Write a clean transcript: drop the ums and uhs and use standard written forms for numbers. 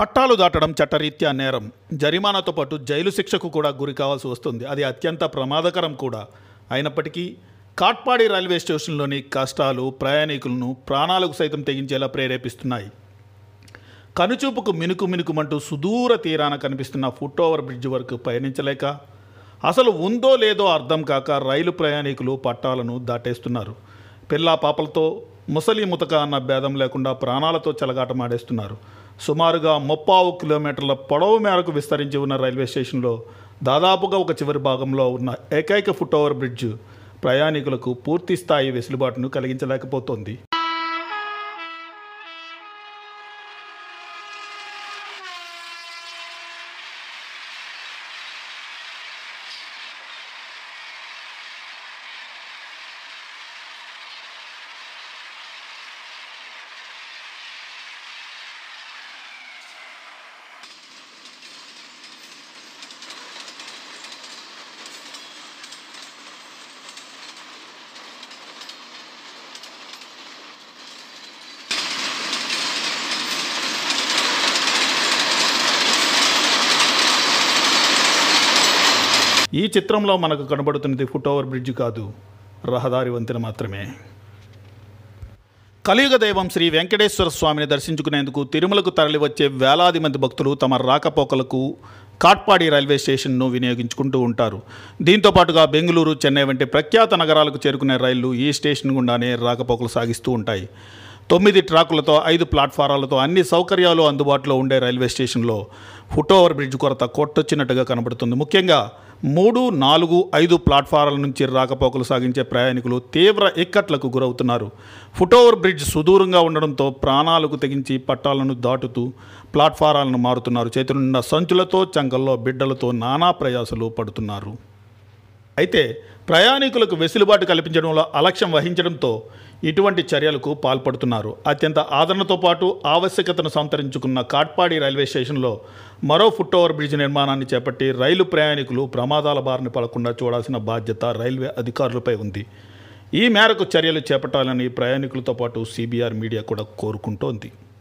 పట్టాలు దాటడం చట్టరీత్యా నేరం. జరిమానాతో పాటు జైలు శిక్షకు కూడా గురి కావాల్సి వస్తుంది. అది అత్యంత ప్రమాదకరం కూడా. అయినప్పటికీ కాట్పాడి రైల్వే స్టేషన్లోని కష్టాలు ప్రయాణికులను ప్రాణాలకు సైతం తెగించేలా ప్రేరేపిస్తున్నాయి. కనుచూపుకు మినుకుమంటూ సుదూర తీరాన కనిపిస్తున్న ఫుట్ ఓవర్ బ్రిడ్జ్ వరకు పయనించలేక, అసలు ఉందో లేదో అర్థం కాక రైలు ప్రయాణికులు పట్టాలను దాటేస్తున్నారు. పిల్లా పాపలతో ముసలి ముతక అన్న భేదం లేకుండా ప్రాణాలతో చెలగాటమాడేస్తున్నారు. సుమారుగా 30 కిలోమీటర్ల పొడవు మేరకు విస్తరించి ఉన్న రైల్వే స్టేషన్లో దాదాపుగా ఒక చివరి భాగంలో ఉన్న ఏకైక ఫుట్ ఓవర్ బ్రిడ్జ్ ప్రయాణికులకు పూర్తి స్థాయి వెసులుబాటును కలిగించలేకపోతోంది. ఈ చిత్రంలో మనకు కనబడుతున్నది ఫుట్ ఓవర్ బ్రిడ్జ్ కాదు, రహదారి వంతెన మాత్రమే. కలియుగ దైవం శ్రీ వెంకటేశ్వర స్వామిని దర్శించుకునేందుకు తిరుమలకు తరలివచ్చే వేలాది మంది భక్తులు తమ రాకపోకలకు కాట్పాడి రైల్వే స్టేషన్ను వినియోగించుకుంటూ ఉంటారు. దీంతో పాటుగా బెంగళూరు, చెన్నై వంటి ప్రఖ్యాత నగరాలకు చేరుకునే రైళ్లు ఈ స్టేషన్ గుండానే రాకపోకలు సాగిస్తూ ఉంటాయి. 9 ట్రాకులతో 5 ప్లాట్ఫారాలతో అన్ని సౌకర్యాలు అందుబాటులో ఉండే రైల్వే స్టేషన్లో ఫుట్ ఓవర్ బ్రిడ్జ్ కొరత కొట్టొచ్చినట్టుగా కనబడుతుంది. ముఖ్యంగా 3, 4, 5 ప్లాట్ఫారాల నుంచి రాకపోకలు సాగించే ప్రయాణికులు తీవ్ర ఇక్కట్లకు గురవుతున్నారు. ఫుట్ ఓవర్ బ్రిడ్జ్ సుదూరంగా ఉండడంతో ప్రాణాలకు తెగించి పట్టాలను దాటుతూ ప్లాట్ఫారాలను మారుతున్నారు. చేతి నిండా సంచులతో, చంకల్లో బిడ్డలతో నానా ప్రయాసలు పడుతున్నారు. అయితే ప్రయాణికులకు వెసులుబాటు కల్పించడంలో అలక్ష్యం వహించడంతో ఇటువంటి చర్యలకు పాల్పడుతున్నారు. అత్యంత ఆదరణతో పాటు ఆవశ్యకతను సంతరించుకున్న కాట్పాడి రైల్వే స్టేషన్లో మరో ఫుట్ ఓవర్ బ్రిడ్జ్ నిర్మాణాన్ని చేపట్టి రైలు ప్రయాణికులు ప్రమాదాల బారిన పడకుండా చూడాల్సిన బాధ్యత రైల్వే అధికారులపై ఉంది. ఈ మేరకు చర్యలు చేపట్టాలని ప్రయాణికులతో పాటు CBR మీడియా కూడా కోరుకుంటోంది.